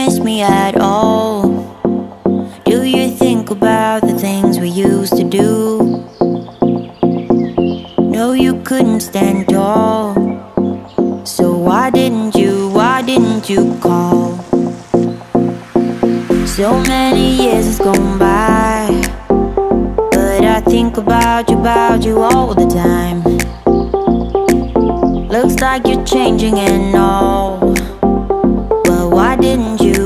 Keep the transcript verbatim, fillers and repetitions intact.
miss me at all? Do you think about the things we used to do? No, you couldn't stand tall. So why didn't you, why didn't you call? So many years has gone by, but I think about you, about you all the time. Looks like you're changing and all. Well, why didn't you